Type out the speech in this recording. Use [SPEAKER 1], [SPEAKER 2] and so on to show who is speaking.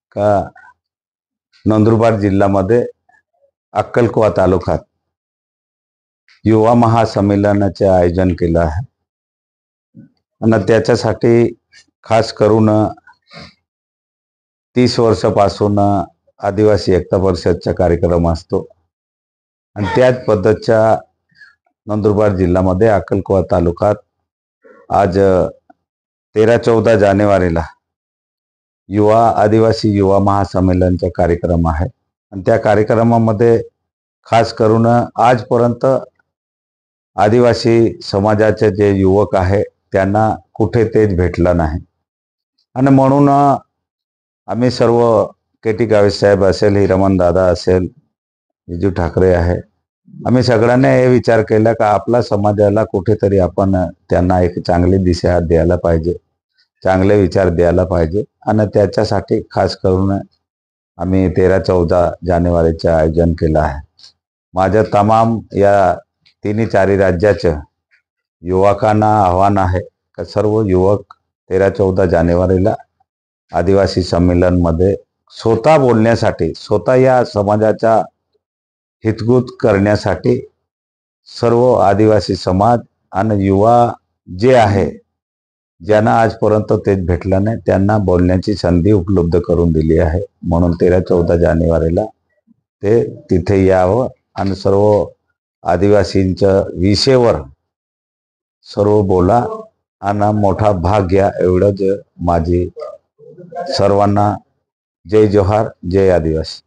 [SPEAKER 1] का नंदुरबार जिल्ह्यामध्ये अक्कलकुवा तालुक्यात युवा महासंमेलनाचे आयोजन केलं आहे आणि त्याच्यासाठी खास करून 30 वर्षापासून आदिवासी एकता परिषदचा कार्यक्रम असतो आणि त्याच पद्धतीच्या नंदुरबार जिल्ह्यामध्ये अक्कलकुवा तालुक्यात आज 13-14 जानेवारीला आदिवासी युवा महासंमेलनचा कार्यक्रम आहे आणि त्या कार्यक्रमामध्ये खास करून आजपर्यंत आदिवासी समाजाचे जे युवक आहे त्यांना कुठे तेच भेटलं नाही आणि म्हणून आम्ही सर्व के.टी. गावित साहेब असेल, हिरामन दादा असेल, विजू ठाकरे आहे, आम्ही सगळ्यांनी हे विचार केला का आपला समाजाला कुठेतरी आपण त्यांना एक चांगली दिशा द्यायला पाहिजे, चांगले विचार द्यायला पाहिजे आणि त्याच्यासाठी खास करून आम्ही 13-14 जानेवारीचे आयोजन केलं आहे। माझ्या तमाम या 3-4 राज्याच्या युवकांना आव्हान आहे का सर्व युवक 13-14 जानेवारीला आदिवासी संमेलन मध्ये स्वतः बोलण्यासाठी, स्वतः या समाजाचा हितगुज करण्यासाठी सर्व आदिवासी समाज आणि युवा जे आहे ज्यांना आजपर्यंत तेच भेटलं नाही त्यांना बोलण्याची संधी उपलब्ध करून दिली आहे। म्हणून 13-14 जानेवारीला ते तिथे यावं आणि सर्व आदिवासींच्या विषयावर सर्व बोला आणि मोठा भाग घ्या, एवढंच माझी सर्वांना जय जोहार, जय आदिवासी।